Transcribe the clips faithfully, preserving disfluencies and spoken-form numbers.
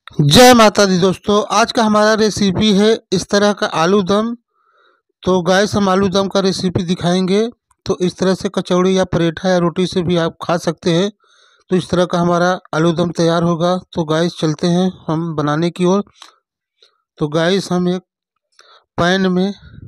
जय माता दी दोस्तों। आज का हमारा रेसिपी है इस तरह का आलू दम। तो गाइस हम आलू दम का रेसिपी दिखाएंगे। तो इस तरह से कचौड़ी या पराठा या रोटी से भी आप खा सकते हैं। तो इस तरह का हमारा आलू दम तैयार होगा। तो गाइस चलते हैं हम बनाने की ओर। तो गाइस हम एक पैन में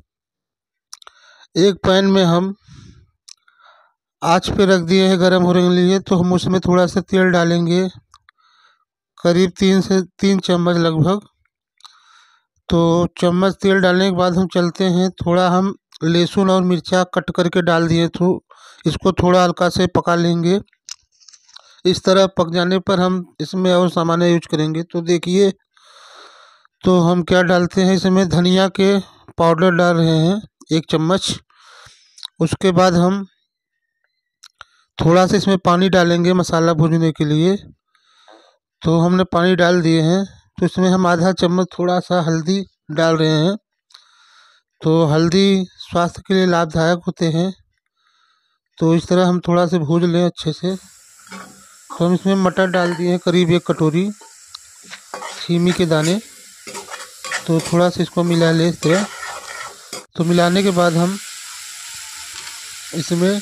एक पैन में हम आँच पे रख दिए हैं गर्म होने के लिए। तो हम उसमें थोड़ा सा तेल डालेंगे, करीब तीन से तीन चम्मच लगभग। तो चम्मच तेल डालने के बाद हम चलते हैं, थोड़ा हम लहसुन और मिर्चा कट करके डाल दिए। तो इसको थोड़ा हल्का से पका लेंगे। इस तरह पक जाने पर हम इसमें और सामान यूज करेंगे। तो देखिए, तो हम क्या डालते हैं इसमें, धनिया के पाउडर डाल रहे हैं एक चम्मच। उसके बाद हम थोड़ा सा इसमें पानी डालेंगे मसाला भूनने के लिए। तो हमने पानी डाल दिए हैं। तो इसमें हम आधा चम्मच थोड़ा सा हल्दी डाल रहे हैं। तो हल्दी स्वास्थ्य के लिए लाभदायक होते हैं। तो इस तरह हम थोड़ा से भून लें अच्छे से। तो हम इसमें मटर डाल दिए हैं करीब एक कटोरी, छीमी के दाने। तो थोड़ा सा इसको मिला लें इस तरह। तो मिलाने के बाद हम इसमें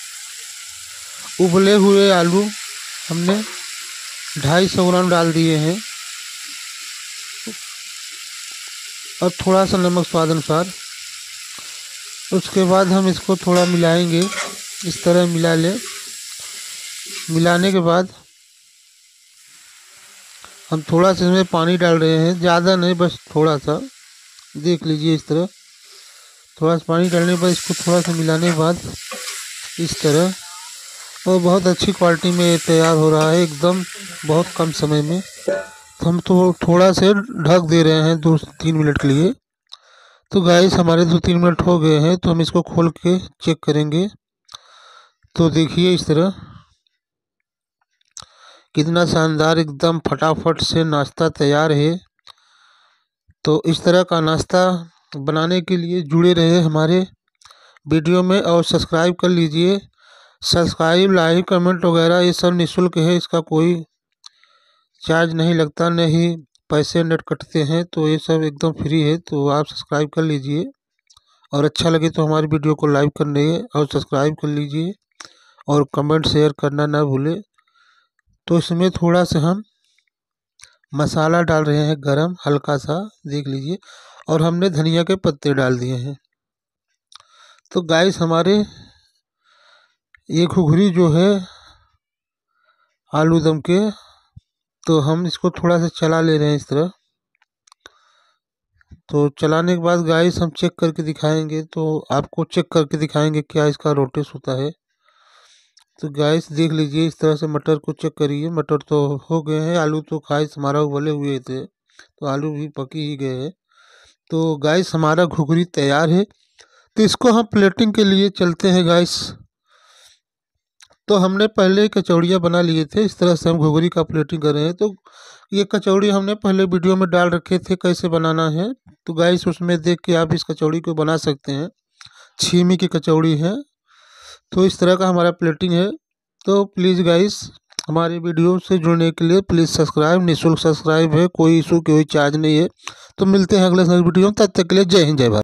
उबले हुए आलू हमने ढाई सौ ग्राम डाल दिए हैं, और थोड़ा सा नमक स्वाद अनुसार। उसके बाद हम इसको थोड़ा मिलाएंगे, इस तरह मिला लें। मिलाने के बाद हम थोड़ा सा इसमें पानी डाल रहे हैं, ज़्यादा नहीं, बस थोड़ा सा, देख लीजिए इस तरह। थोड़ा सा पानी डालने के बाद इसको थोड़ा सा मिलाने के बाद इस तरह, और बहुत अच्छी क्वालिटी में तैयार हो रहा है एकदम, बहुत कम समय में। तो हम तो थोड़ा से ढक दे रहे हैं दो से तीन मिनट के लिए। तो गाइस हमारे दो तीन मिनट हो गए हैं। तो हम इसको खोल के चेक करेंगे। तो देखिए इस तरह कितना शानदार, एकदम फटाफट से नाश्ता तैयार है। तो इस तरह का नाश्ता बनाने के लिए जुड़े रहे हमारे वीडियो में, और सब्सक्राइब कर लीजिए। सब्सक्राइब, लाइक, कमेंट वगैरह ये सब निःशुल्क है, इसका कोई चार्ज नहीं लगता, न ही पैसे नेट कटते हैं। तो ये सब एकदम फ्री है। तो आप सब्सक्राइब कर लीजिए, और अच्छा लगे तो हमारी वीडियो को लाइक करने और सब्सक्राइब कर लीजिए, और कमेंट शेयर करना ना भूलें। तो इसमें थोड़ा सा हम मसाला डाल रहे हैं गरम, हल्का सा, देख लीजिए। और हमने धनिया के पत्ते डाल दिए हैं। तो गाइस हमारे ये घुघरी जो है आलू दम के, तो हम इसको थोड़ा सा चला ले रहे हैं इस तरह। तो चलाने के बाद गाइस हम चेक करके दिखाएंगे। तो आपको चेक करके दिखाएंगे क्या इसका रोटेस होता है। तो गाइस देख लीजिए, इस तरह से मटर को चेक करिए। मटर तो हो गए हैं, आलू तो गाइस हमारा उबले हुए थे, तो आलू भी पकी ही गए हैं। तो गाइस हमारा घुघरी तैयार है। तो इसको हम प्लेटिंग के लिए चलते हैं गाइस। तो हमने पहले कचौड़ियाँ बना लिए थे, इस तरह से हम घुघरी का प्लेटिंग कर रहे हैं। तो ये कचौड़ी हमने पहले वीडियो में डाल रखे थे कैसे बनाना है। तो गाइस उसमें देख के आप इस कचौड़ी को बना सकते हैं। छीमी की कचौड़ी है। तो इस तरह का हमारा प्लेटिंग है। तो प्लीज़ गाइस हमारे वीडियो से जुड़ने के लिए प्लीज़ सब्सक्राइब, निःशुल्क सब्सक्राइब है, कोई इशू कोई चार्ज नहीं है। तो मिलते हैं अगले वीडियो में, तब तक के लिए जय हिंद, जय भारत।